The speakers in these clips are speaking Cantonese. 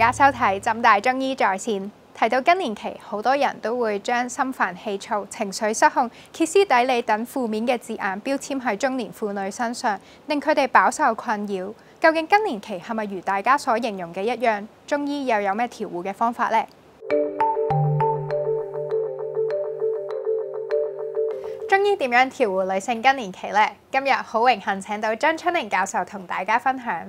家收睇浸大中醫在線。提到更年期，好多人都會將心煩氣躁、情緒失控、歇斯底里等負面嘅字眼標籤喺中年婦女身上，令佢哋飽受困擾。究竟更年期係咪如大家所形容嘅一樣？中醫又有咩調護嘅方法呢？中醫點樣調護女性更年期呢？今日好榮幸請到張春玲教授同大家分享。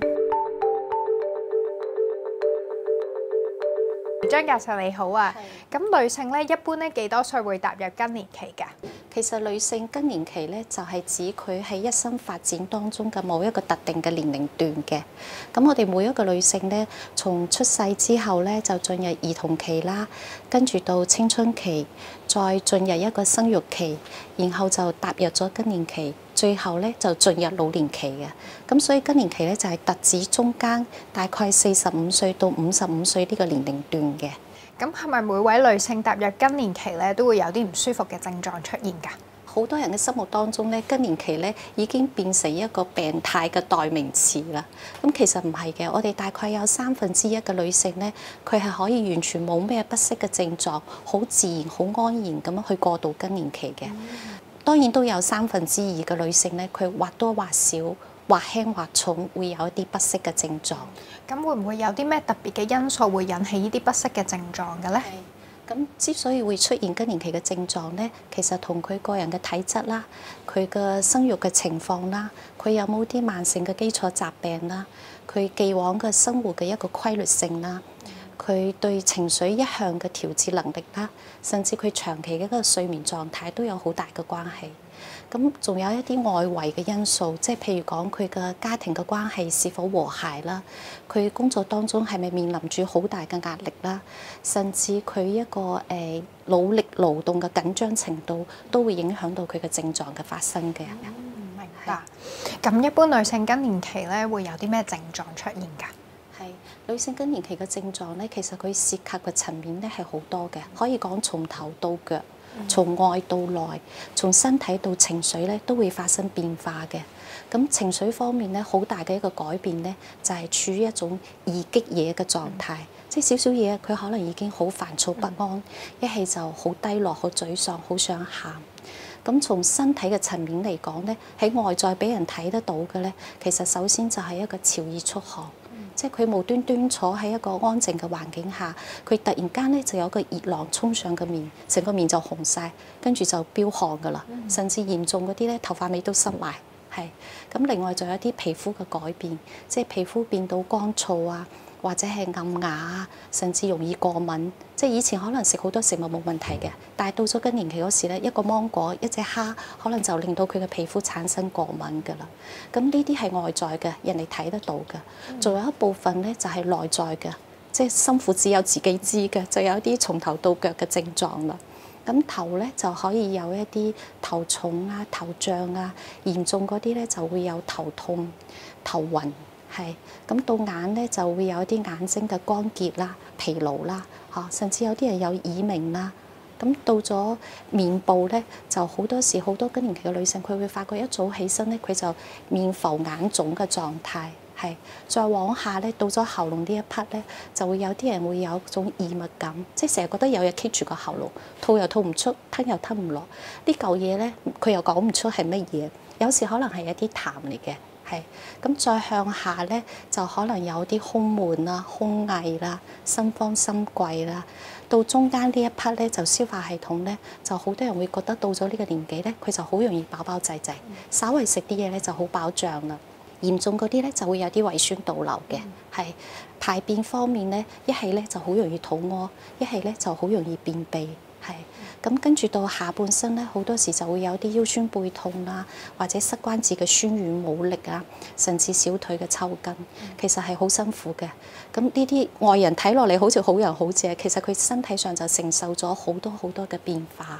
張教授你好啊，咁女性咧一般咧幾多歲會踏入更年期㗎？ 其實女性更年期咧就係指佢喺一生發展當中嘅某一個特定嘅年齡段嘅。咁我哋每一個女性咧，從出世之後咧就進入兒童期啦，跟住到青春期，再進入一個生育期，然後就踏入咗更年期，最後咧就進入老年期嘅。咁所以更年期咧就係特指中間大概45歲到55歲呢個年齡段嘅。 咁係咪每位女性踏入更年期咧都會有啲唔舒服嘅症狀出現㗎？ 好多人嘅心目當中咧，更年期咧已經變成一個病態嘅代名詞啦。咁其實唔係嘅，我哋大概有1/3嘅女性咧，佢係可以完全冇咩不適嘅症狀，好自然、好安然咁樣去過渡更年期嘅。當然都有2/3嘅女性咧，佢或多或少、或輕或重會有一啲不適嘅症狀。 咁會唔會有啲咩特別嘅因素會引起呢啲不適嘅症狀嘅咧？ 咁之所以會出現更年期嘅症狀咧，其實同佢個人嘅體質啦、佢嘅生育嘅情況啦、佢有冇啲慢性嘅基礎疾病啦、佢既往嘅生活嘅一個規律性啦、佢對情緒一向嘅調節能力啦，甚至佢長期嘅一個睡眠狀態都有好大嘅關係。咁仲有一啲外圍嘅因素，即係譬如講佢嘅家庭嘅關係是否和諧啦，佢工作當中係咪面臨住好大嘅壓力啦，甚至佢一個努力勞動嘅緊張程度，都會影響到佢嘅症狀嘅發生嘅。 明白。咁一般女性更年期咧會有啲咩症狀出現㗎？ 係女性更年期嘅症狀咧，其實佢涉及嘅層面咧係好多嘅，可以講從頭到腳。從外到內，從身體到情緒咧，都會發生變化嘅。咁情緒方面咧，好大嘅一個改變咧，就係處於一種易激嘢嘅狀態，即係少少嘢佢可能已經好煩躁不安，一係就好低落、好沮喪、好想喊。咁從身體嘅層面嚟講咧，喺外在俾人睇得到嘅咧，其實首先就係一個潮熱出汗。即係佢無端端坐喺一個安靜嘅環境下，佢突然間咧就有個熱浪衝上個面，成個面就紅晒，跟住就飆汗㗎啦。甚至嚴重嗰啲咧，頭髮尾都濕埋。係咁，另外仲有啲皮膚嘅改變，即係皮膚變到乾燥啊，或者係暗啞啊，甚至容易過敏。即係以前可能食好多食物冇問題嘅，但係到咗更年期嗰時咧，一個芒果、一隻蝦，可能就令到佢嘅皮膚產生過敏㗎啦。咁呢啲係外在嘅，人哋睇得到嘅。仲有一部分咧就係內在嘅，即係心苦只有自己知嘅，就有啲從頭到腳嘅症狀啦。咁頭咧就可以有一啲頭重啊、頭脹啊，嚴重嗰啲咧就會有頭痛、頭暈。係咁到眼咧就會有啲眼睛嘅乾結啦、疲勞啦，甚至有啲人有耳鳴啦。咁到咗面部咧，就好多時好多更年期嘅女性，佢會發覺一早起身咧，佢就面浮眼腫嘅狀態。係再往下咧，到咗喉嚨呢一 part 咧，就會有啲人會有種異物感，即係成日覺得有嘢棘住個喉嚨，吐又吐唔出，吞又吞唔落。呢嚿嘢咧，佢又講唔出係乜嘢，有時可能係一啲痰嚟嘅。係咁再向下咧，就可能有啲胸悶啦、胸翳啦、心慌心悸啦。到中間呢一 part 咧，就消化系統咧，就好多人會覺得到咗呢個年紀咧，佢就好容易飽飽滯滯，稍微食啲嘢咧就好飽脹啦。嚴重嗰啲咧就會有啲胃酸倒流嘅。係排便方面咧，一係咧就好容易肚屙，一係咧就好容易便秘。係咁跟住到下半身咧，好多時就會有啲腰酸背痛啦，或者膝關節嘅酸軟冇力啊，甚至小腿嘅抽筋，其實係好辛苦嘅。咁呢啲外人睇落嚟好似好人好姐，其實佢身體上就承受咗好多好多嘅變化。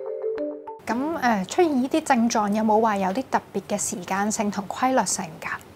出現呢啲症狀有冇話有啲特別嘅時間性同規律性㗎？ 係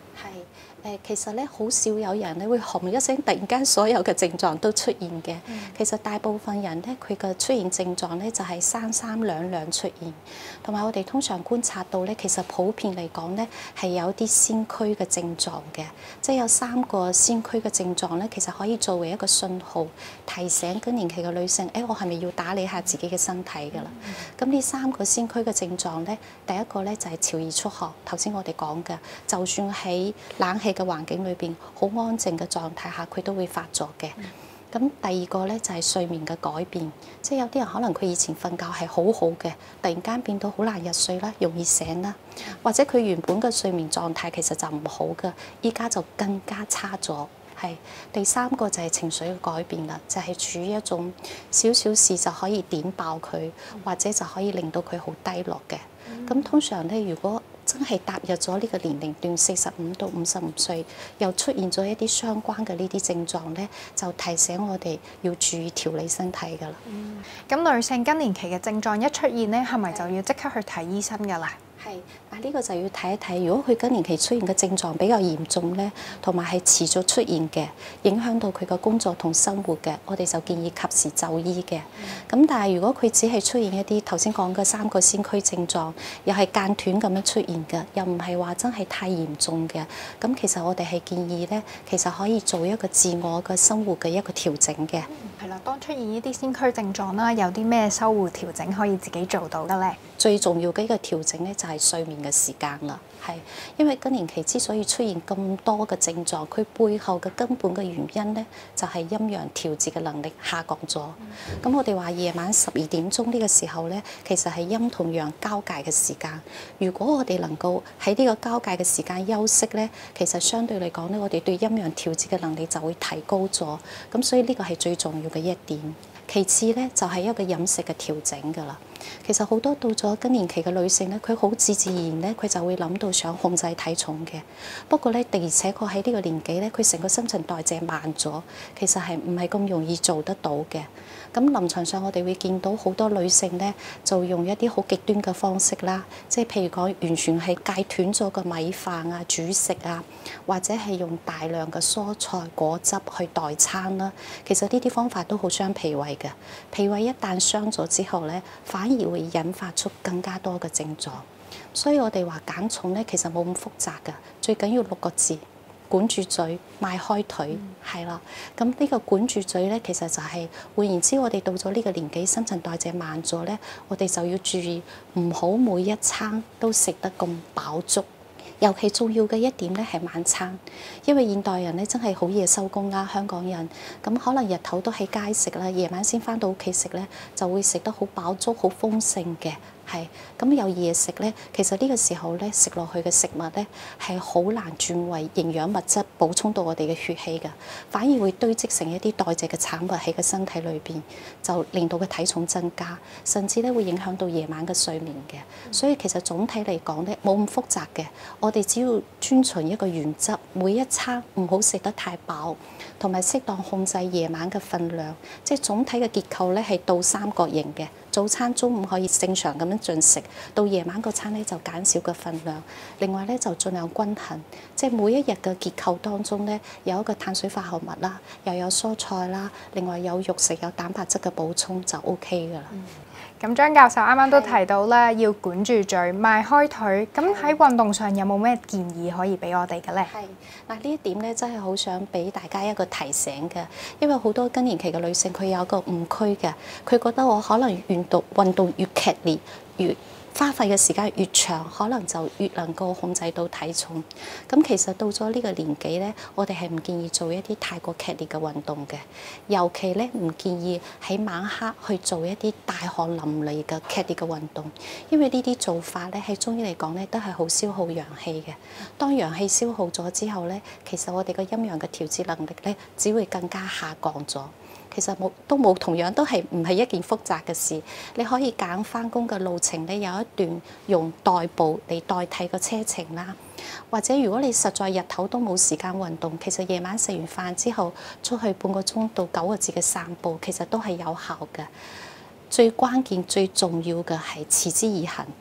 其實咧好少有人咧會轟一聲，突然間所有嘅症狀都出現嘅。其實大部分人咧，佢嘅出現症狀咧就係三三兩兩出現，同埋我哋通常觀察到咧，其實普遍嚟講咧係有啲先驅嘅症狀嘅，即係有3個先驅嘅症狀咧，其實可以作為一個信號，提醒更年期嘅女性，我係咪要打理下自己嘅身體㗎啦？咁呢3個先驅嘅症狀咧，第一個咧就係潮熱出汗，頭先我哋講嘅，就算喺冷氣嘅環境裏邊好安靜嘅狀態下，佢都會發作嘅。咁第二個咧就係睡眠嘅改變，即係有啲人可能佢以前瞓覺係好好嘅，突然間變到好難入睡啦，容易醒啦，或者佢原本嘅睡眠狀態其實就唔好嘅，依家就更加差咗。係第3個就係情緒嘅改變啦，就係處於一種少少事就可以點爆佢，或者就可以令到佢好低落嘅。咁通常咧，如果真係踏入咗呢個年齡段45到55歲，又出現咗一啲相關嘅呢啲症狀咧，就提醒我哋要注意調理身體㗎啦。 咁女性更年期嘅症狀一出現咧，係咪就要即刻去睇醫生㗎啦？ 係，嗱呢個就要睇一睇，如果佢更年期出現嘅症狀比較嚴重咧，同埋係持續出現嘅，影響到佢嘅工作同生活嘅，我哋就建議及時就醫嘅。咁但係如果佢只係出現一啲頭先講嘅3個先驅症狀，又係間斷咁樣出現嘅，又唔係話真係太嚴重嘅，咁其實我哋係建議咧，其實可以做一個自我嘅生活嘅一個調整嘅。 係啦，當出現呢啲先驅症狀啦，有啲咩修護調整可以自己做到嘅咧？ 最重要嘅一個調整咧，就係睡眠嘅時間啦。係，因為更年期之所以出現咁多嘅症狀，佢背後嘅根本嘅原因咧，就係陰陽調節嘅能力下降咗。咁我哋話夜晚12點鐘呢個時候咧，其實係陰同陽交界嘅時間。如果我哋能夠喺呢個交界嘅時間休息咧，其實相對嚟講咧，我哋對陰陽調節嘅能力就會提高咗。咁所以呢個係最重要嘅一點。其次咧，就係一個飲食嘅調整㗎啦。其實好多到咗更年期嘅女性咧，佢好自然咧，佢就會諗到想控制體重嘅。不過咧，的而且確喺呢個年紀咧，佢成個新陳代謝慢咗，其實係唔係咁容易做得到嘅。咁臨床上我哋會見到好多女性咧，就用一啲好極端嘅方式啦，即係譬如講完全係戒斷咗個米飯啊、主食啊，或者係用大量嘅蔬菜果汁去代餐啦。其實呢啲方法都好傷脾胃嘅，脾胃一旦傷咗之後咧，反而會引發出更加多嘅症狀。所以我哋話減重咧，其實冇咁複雜㗎，最緊要6個字。管住嘴，邁開腿，係啦。咁呢個管住嘴咧，其實就係換言之，我哋到咗呢個年紀，新陳代謝慢咗咧，我哋就要注意，唔好每一餐都食得咁飽足。尤其重要嘅一點咧係晚餐，因為現代人咧真係好夜收工啦，香港人咁可能日頭都喺街食啦，夜晚先返到屋企食咧，就會食得好飽足、好豐盛嘅。係咁有夜食咧，其實呢個時候咧食落去嘅食物咧係好難轉為營養物質補充到我哋嘅血氣㗎，反而會堆積成一啲代謝嘅產物喺個身體裏邊，就令到個體重增加，甚至咧會影響到夜晚嘅睡眠嘅。所以其實總體嚟講咧冇咁複雜嘅，我哋只要遵循一個原則，每一餐唔好食得太飽，同埋適當控制夜晚嘅分量，即係總體嘅結構咧係倒三角形嘅。早餐、中午可以正常咁樣進食，到夜晚嗰餐咧就減少個分量。另外咧就盡量均衡，即係每一日嘅結構當中咧有一個碳水化合物啦，又有蔬菜啦，另外有肉食有蛋白質嘅補充就 OK 㗎啦。 咁張教授啱啱都提到咧，要管住嘴、邁開腿。咁喺運動上有冇咩建議可以俾我哋嘅咧？ 係嗱，呢一點咧真係好想俾大家一個提醒嘅，因為好多更年期嘅女性佢有一個誤區嘅，佢覺得我可能運動越劇烈越花費嘅時間越長，可能就越能夠控制到體重。咁其實到咗呢個年紀咧，我哋係唔建議做一啲太過劇烈嘅運動嘅，尤其咧唔建議喺晚黑去做一啲大汗淋漓嘅劇烈嘅運動，因為呢啲做法咧喺中醫嚟講咧都係好消耗陽氣嘅。當陽氣消耗咗之後咧，其實我哋嘅陰陽嘅調節能力咧只會更加下降咗。其實同樣都係唔係一件複雜嘅事。你可以揀返工嘅路程咧，有一段用代步嚟代替個車程啦。或者如果你實在日頭都冇時間運動，其實夜晚食完飯之後出去半個鐘到9個字嘅散步，其實都係有效嘅。最關鍵最重要嘅係持之以恆。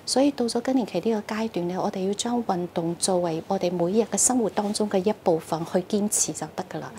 所以到咗更年期呢個階段咧，我哋要將運動作為我哋每日嘅生活當中嘅一部分去堅持就得㗎啦。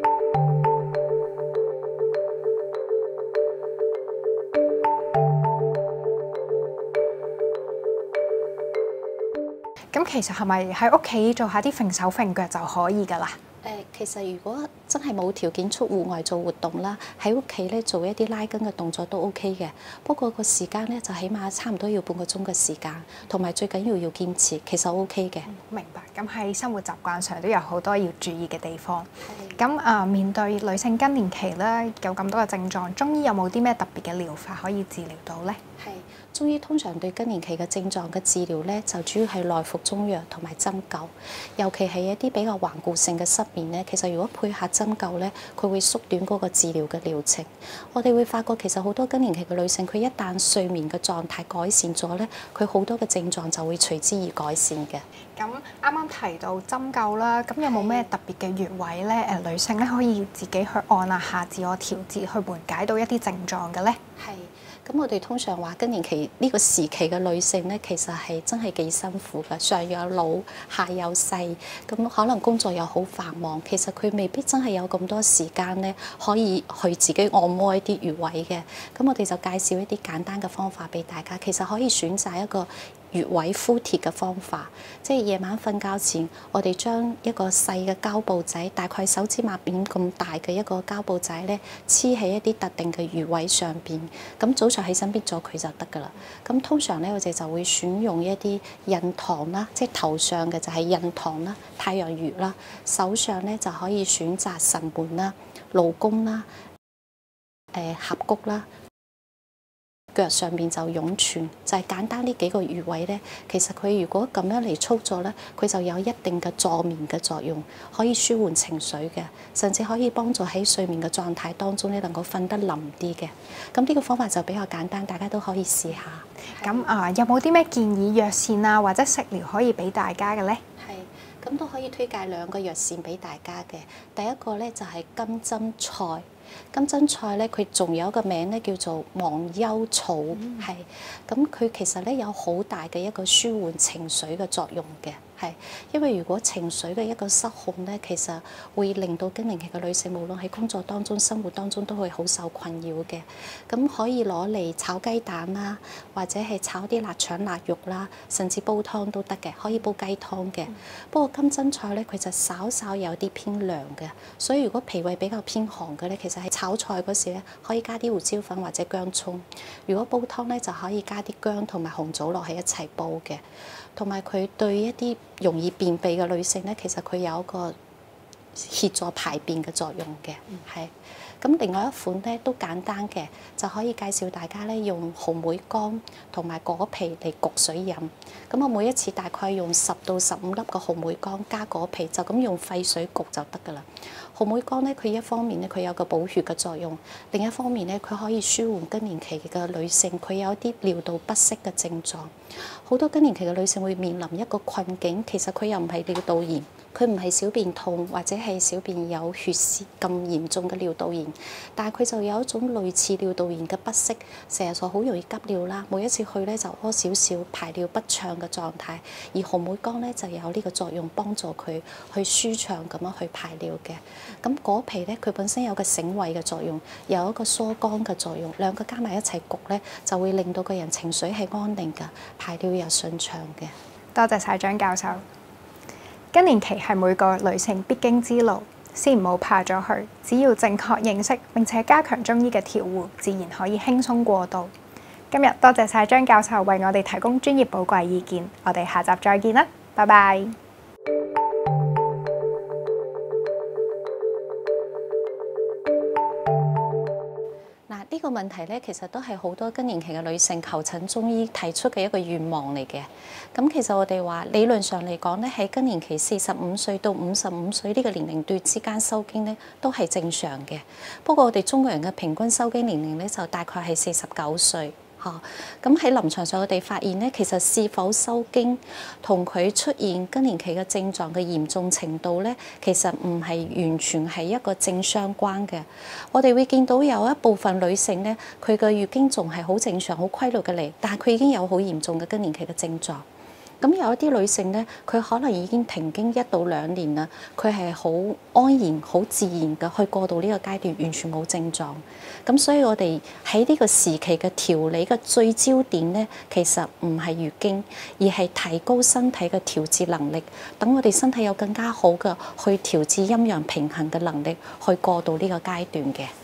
咁其實係咪喺屋企做下啲揈手揈腳就可以㗎啦？ 其實如果真係冇條件出戶外做活動啦，喺屋企咧做一啲拉筋嘅動作都 OK 嘅。不過個時間咧就起碼差唔多要半個鐘嘅時間，同埋最緊要堅持，其實 OK 嘅。 明白。咁喺生活習慣上都有好多要注意嘅地方。咁面對女性更年期咧，有咁多嘅症狀，中醫有冇啲咩特別嘅療法可以治療到呢？ 係中醫通常對更年期嘅症狀嘅治療咧，就主要係內服中藥同埋針灸，尤其係一啲比較頑固性嘅失眠咧，其實如果配合針灸咧，佢會縮短嗰個治療嘅療程。我哋會發覺其實好多更年期嘅女性，佢一旦睡眠嘅狀態改善咗咧，佢好多嘅症狀就會隨之而改善嘅。 咁啱啱提到針灸啦，咁有冇咩特別嘅穴位咧？女性咧可以自己去按下自我調節，去緩解到一啲症狀嘅咧？ 係。咁我哋通常話更年期呢個時期嘅女性咧，其實係真係幾辛苦㗎，上有老下有細，咁可能工作又好繁忙，其實佢未必真係有咁多時間咧，可以去自己按摩一啲穴位嘅。咁我哋就介紹一啲簡單嘅方法俾大家，其實可以選擇一個穴位敷貼嘅方法，即係夜晚瞓覺前，我哋將一個細嘅膠布仔，大概手指抹面咁大嘅一個膠布仔咧，黐喺一啲特定嘅穴位上邊。咁早上起身搣咗佢就得㗎啦。咁通常咧，我哋就會選用一啲印堂啦，即係頭上嘅就係印堂啦、太陽穴啦，手上咧就可以選擇神門啦、勞宮啦、合谷啦。腳上面就湧泉，就係簡單呢幾個穴位咧。其實佢如果咁樣嚟操作咧，佢就有一定嘅助眠嘅作用，可以舒緩情緒嘅，甚至可以幫助喺睡眠嘅狀態當中咧能夠瞓得腍啲嘅。咁呢個方法就比較簡單，大家都可以試下。 咁有冇啲咩建議藥膳啊或者食療可以俾大家嘅咧？ 係，咁都可以推介兩個藥膳俾大家嘅。第一個咧就係金針菜。金針菜咧，佢仲有一個名咧叫做忘憂草，係咁佢其實咧有好大嘅一個舒緩情緒嘅作用嘅，係因為如果情緒嘅一個失控咧，其實會令到更年期嘅女性無論喺工作當中、生活當中都會好受困擾嘅。咁可以攞嚟炒雞蛋啦，或者係炒啲臘腸、臘肉啦，甚至煲湯都得嘅，可以煲雞湯嘅。不過金針菜咧，佢就稍稍有啲偏涼嘅，所以如果脾胃比較偏寒嘅咧，其實喺炒菜嗰時咧，可以加啲胡椒粉或者薑葱。如果煲湯咧，就可以加啲薑同埋紅棗落喺一齊煲嘅。同埋佢對一啲容易便秘嘅女性咧，其實佢有一個協助排便嘅作用嘅，係。咁另外一款咧都簡單嘅，就可以介紹大家咧用紅莓乾同埋果皮嚟焗水飲。咁我每一次大概用10到15粒嘅紅莓乾加果皮，就咁用沸水焗就得㗎啦。紅莓乾咧，佢一方面咧佢有個補血嘅作用，另一方面咧佢可以舒緩更年期嘅女性，佢有一啲尿道不適嘅症狀。好多更年期嘅女性會面臨一個困境，其實佢又唔係尿道炎。佢唔係小便痛或者係小便有血絲咁嚴重嘅尿道炎，但係佢就有一種類似尿道炎嘅不適，成日就好容易急尿啦。每一次去咧就屙少少，排尿不暢嘅狀態。而紅莓乾咧就有呢個作用，幫助佢去舒暢咁樣去排尿嘅。咁果皮咧佢本身有個醒胃嘅作用，有一個疏肝嘅作用，兩個加埋一齊焗咧就會令到個人情緒係安定㗎，排尿又順暢嘅。 多謝晒張教授。更年期係每個女性必經之路，先唔好怕咗佢，只要正確認識並且加強中醫嘅調護，自然可以輕鬆過渡。今日多謝晒張教授為我哋提供專業寶貴意見，我哋下集再見啦，拜拜。 呢個問題咧，其實都係好多更年期嘅女性求診中醫提出嘅一個願望嚟嘅。咁其實我哋話理論上嚟講咧，喺更年期45歲到55歲呢個年齡段之間收經咧，都係正常嘅。不過我哋中國人嘅平均收經年齡咧，就大概係49歲。 嚇。咁喺臨床上，我哋發現咧，其實是否收經同佢出現更年期嘅症狀嘅嚴重程度咧，其實唔係完全係一個正相關嘅。我哋會見到有一部分女性咧，佢嘅月經仲係好正常、好規律嘅嚟，但係佢已經有好嚴重嘅更年期嘅症狀。咁有一啲女性咧，佢可能已經停經1到2年啦，佢係好安然、好自然嘅去過渡呢個階段，完全冇症狀。咁所以我哋喺呢個時期嘅調理嘅最焦點咧，其實唔係月經，而係提高身體嘅調節能力，等我哋身體有更加好嘅去調節陰陽平衡嘅能力，去過渡呢個階段嘅。